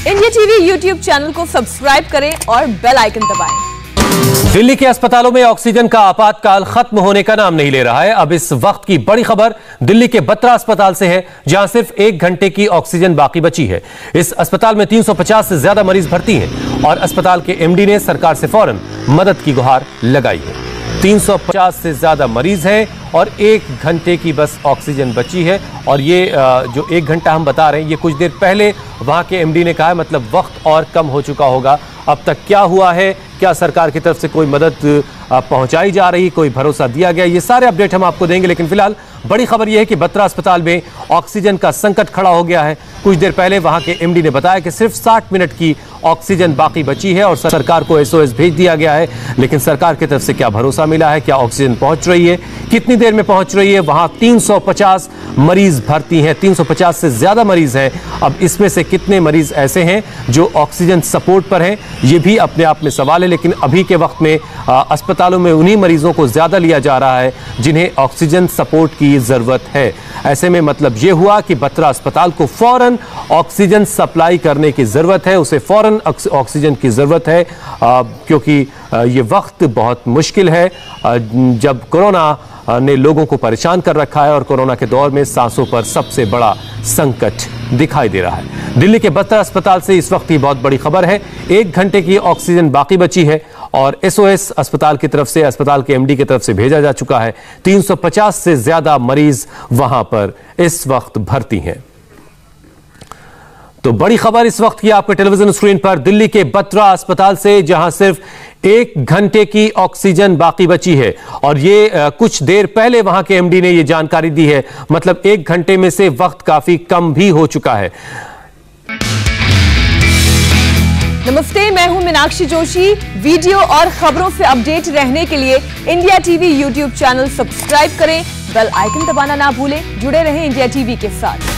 India TV YouTube channel को subscribe करें और बेल आइकन दबाएं। दिल्ली के अस्पतालों में ऑक्सीजन का आपातकाल खत्म होने का नाम नहीं ले रहा है। अब इस वक्त की बड़ी खबर दिल्ली के बत्रा अस्पताल से है, जहां सिर्फ 1 घंटे की ऑक्सीजन बाकी बची है। इस अस्पताल में 350 से ज्यादा मरीज भर्ती हैं और अस्पताल के एमडी ने सरकार से फौरन मदद की गुहार लगाई है। 350 से ज्यादा मरीज हैं और 1 घंटे की बस ऑक्सीजन बची है। और ये जो 1 घंटा हम बता रहे हैं, ये कुछ देर पहले वहां के एमडी ने कहा है, मतलब वक्त और कम हो चुका होगा। अब तक क्या हुआ है, क्या सरकार की तरफ से कोई मदद पहुंचाई जा रही, कोई भरोसा दिया गया, ये सारे अपडेट हम आपको देंगे। लेकिन फिलहाल बड़ी खबर यह है कि बत्रा अस्पताल में ऑक्सीजन का संकट खड़ा हो गया है। कुछ देर पहले वहां के एमडी ने बताया कि सिर्फ 60 मिनट की ऑक्सीजन बाकी बची है और सरकार को एसओएस भेज दिया गया है। लेकिन सरकार की तरफ से क्या भरोसा मिला है, क्या ऑक्सीजन पहुंच रही है, कितनी देर में पहुंच रही है? वहां 350 मरीज भर्ती हैं, 350 से ज्यादा मरीज हैं। अब इसमें से कितने मरीज ऐसे हैं जो ऑक्सीजन सपोर्ट पर हैं, ये भी अपने आप में सवाल है। लेकिन अभी के वक्त में अस्पतालों में उन्हीं मरीजों को ज्यादा लिया जा रहा है जिन्हें ऑक्सीजन सपोर्ट की जरूरत है। ऐसे में मतलब यह हुआ कि बत्रा अस्पताल को फौरन ऑक्सीजन सप्लाई करने की जरूरत है, उसे फौरन ऑक्सीजन की जरूरत है, क्योंकि ये वक्त बहुत मुश्किल है जब कोरोना ने लोगों को परेशान कर रखा है और कोरोना के दौर में सांसों पर सबसे बड़ा संकट दिखाई दे रहा है। दिल्ली के बत्रा अस्पताल से इस वक्त की बहुत बड़ी खबर है, 1 घंटे की ऑक्सीजन बाकी बची है और एसओएस अस्पताल की तरफ से, अस्पताल के एमडी की तरफ से भेजा जा चुका है। 350 से ज्यादा मरीज वहां पर इस वक्त भर्ती हैं। तो बड़ी खबर इस वक्त की आपके टेलीविजन स्क्रीन पर दिल्ली के बत्रा अस्पताल से, जहां सिर्फ 1 घंटे की ऑक्सीजन बाकी बची है। और ये कुछ देर पहले वहां के एमडी ने ये जानकारी दी है, मतलब 1 घंटे में से वक्त काफी कम भी हो चुका है। नमस्ते, मैं हूं मीनाक्षी जोशी। वीडियो और खबरों से अपडेट रहने के लिए India TV YouTube channel subscribe करें, बेल आइकन दबाना ना भूलें। जुड़े रहें इंडिया टीवी के साथ।